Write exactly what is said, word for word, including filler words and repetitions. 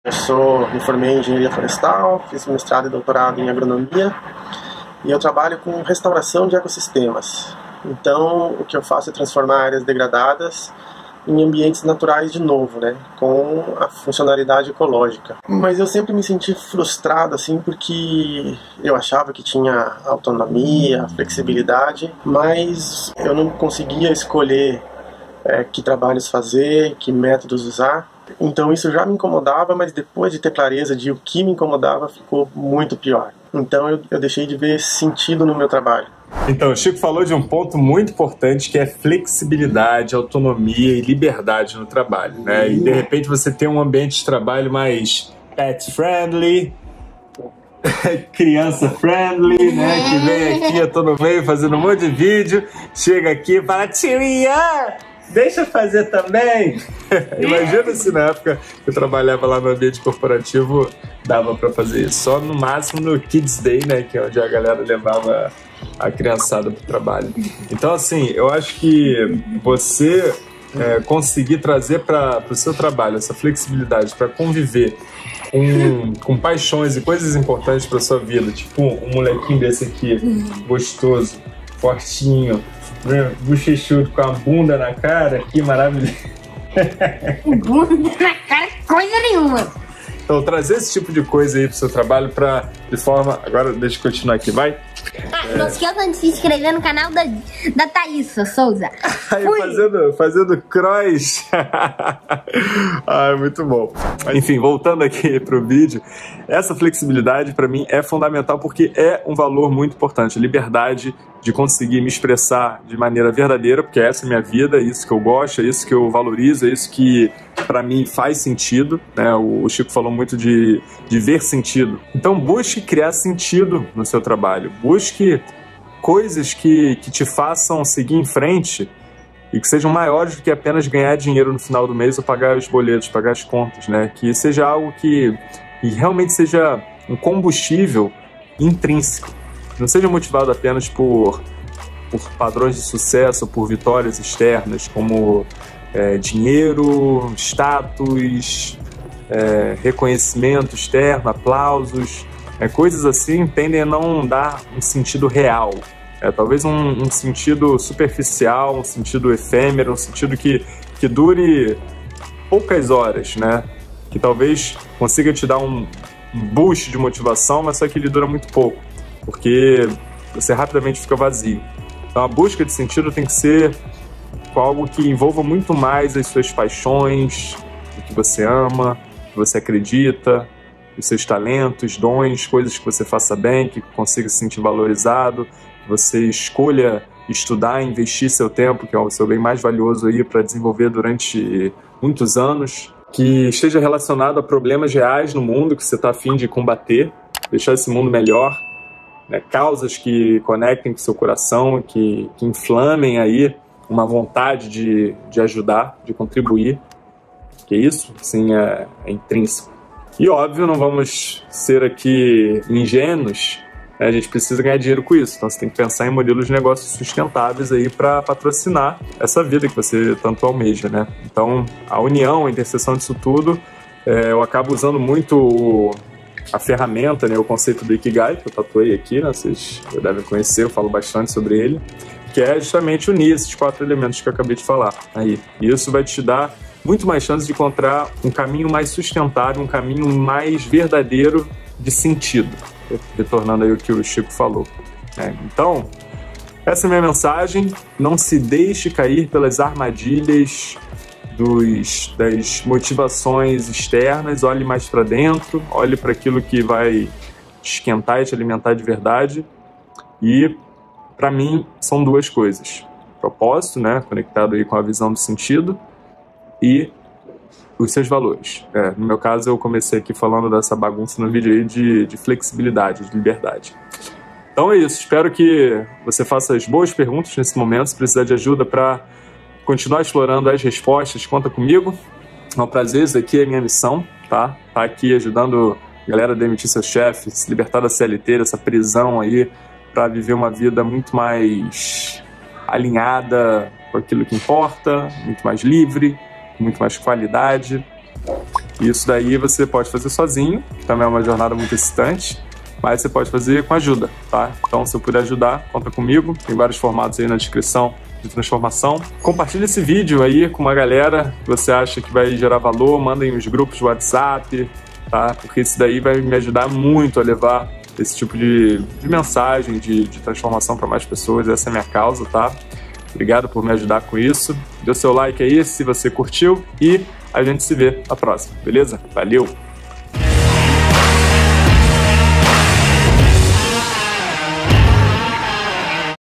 Eu sou, me formei em engenharia florestal, fiz mestrado e doutorado em agronomia e eu trabalho com restauração de ecossistemas. Então, o que eu faço é transformar áreas degradadas em ambientes naturais de novo, né, com a funcionalidade ecológica. Mas eu sempre me senti frustrado, assim, porque eu achava que tinha autonomia, flexibilidade, mas eu não conseguia escolher é, que trabalhos fazer, que métodos usar. Então isso já me incomodava, mas depois de ter clareza de o que me incomodava, ficou muito pior. Então eu, eu deixei de ver sentido no meu trabalho. Então, o Chico falou de um ponto muito importante, que é flexibilidade, autonomia e liberdade no trabalho, né? E de repente você tem um ambiente de trabalho mais pet friendly, criança friendly, né? Que vem aqui, eu tô no meio fazendo um monte de vídeo, chega aqui e fala, tia, deixa eu fazer também. Imagina se na época que eu trabalhava lá no ambiente corporativo dava para fazer isso. Só no máximo no Kids Day, né? Que é onde a galera levava a criançada pro trabalho. Então, assim, eu acho que você é, conseguir trazer para o seu trabalho essa flexibilidade para conviver com, com paixões e coisas importantes para sua vida, tipo um molequinho desse aqui, gostoso, fortinho, né, bochechudo, com a bunda na cara, que maravilhoso. Bunda na cara, coisa nenhuma. Então, trazer esse tipo de coisa aí pro seu trabalho pra, de forma... Agora, deixa eu continuar aqui, vai. Ah, é... não esqueça de se inscrever no canal da, da Thaísa Souza. Aí, fazendo, fazendo cross. Ai, muito bom. Enfim, voltando aqui pro vídeo, essa flexibilidade pra mim é fundamental porque é um valor muito importante. Liberdade de conseguir me expressar de maneira verdadeira, porque essa é a minha vida, é isso que eu gosto, é isso que eu valorizo, é isso que pra mim faz sentido, né? O Chico falou muito de, de ver sentido. Então busque criar sentido no seu trabalho, busque coisas que, que te façam seguir em frente e que sejam maiores do que apenas ganhar dinheiro no final do mês ou pagar os boletos, pagar as contas, né? Que seja algo que, que realmente seja um combustível intrínseco. Não seja motivado apenas por, por padrões de sucesso, por vitórias externas, como é, dinheiro, status, é, reconhecimento externo, aplausos. É, coisas assim tendem a não dar um sentido real. É, talvez um, um sentido superficial, um sentido efêmero, um sentido que, que dure poucas horas, né? Que talvez consiga te dar um, um boost de motivação, mas só que ele dura muito pouco, porque você rapidamente fica vazio. Então a busca de sentido tem que ser com algo que envolva muito mais as suas paixões, o que você ama, o que você acredita, os seus talentos, dons, coisas que você faça bem, que consiga se sentir valorizado, que você escolha estudar e investir seu tempo, que é o seu bem mais valioso aí para desenvolver durante muitos anos, que esteja relacionado a problemas reais no mundo que você está a fim de combater, deixar esse mundo melhor. Né, causas que conectem com o seu coração, que, que inflamem aí uma vontade de, de ajudar, de contribuir, que isso, sim, é, é intrínseco. E óbvio, não vamos ser aqui ingênuos, né, a gente precisa ganhar dinheiro com isso, então você tem que pensar em modelos de negócios sustentáveis aí para patrocinar essa vida que você tanto almeja, né? Então, a união, a interseção disso tudo, é, eu acabo usando muito o a ferramenta, né, o conceito do Ikigai, que eu tatuei aqui, né, vocês devem conhecer, eu falo bastante sobre ele, que é justamente unir esses quatro elementos que eu acabei de falar. Aí. E isso vai te dar muito mais chance de encontrar um caminho mais sustentável, um caminho mais verdadeiro de sentido, retornando aí o que o Chico falou. É, então, essa é a minha mensagem, não se deixe cair pelas armadilhas Dos, das motivações externas, olhe mais para dentro, olhe para aquilo que vai te esquentar e te alimentar de verdade. E, para mim, são duas coisas. Propósito, né, conectado aí com a visão do sentido, e os seus valores. É, no meu caso, eu comecei aqui falando dessa bagunça no vídeo aí de, de flexibilidade, de liberdade. Então é isso, espero que você faça as boas perguntas nesse momento. Se precisar de ajuda para continuar explorando as respostas, conta comigo. É um prazer, isso aqui é a minha missão, tá? Tá aqui ajudando a galera a demitir seu chefe, se libertar da C L T, dessa prisão aí, para viver uma vida muito mais alinhada com aquilo que importa, muito mais livre, com muito mais qualidade. Isso daí você pode fazer sozinho, que também é uma jornada muito excitante, mas você pode fazer com ajuda, tá? Então, se eu puder ajudar, conta comigo. Tem vários formatos aí na descrição de transformação. Compartilha esse vídeo aí com uma galera que você acha que vai gerar valor, mandem nos grupos de WhatsApp, tá? Porque isso daí vai me ajudar muito a levar esse tipo de, de mensagem, de, de transformação para mais pessoas. Essa é a minha causa, tá? Obrigado por me ajudar com isso. Dê o seu like aí se você curtiu e a gente se vê na próxima, beleza? Valeu!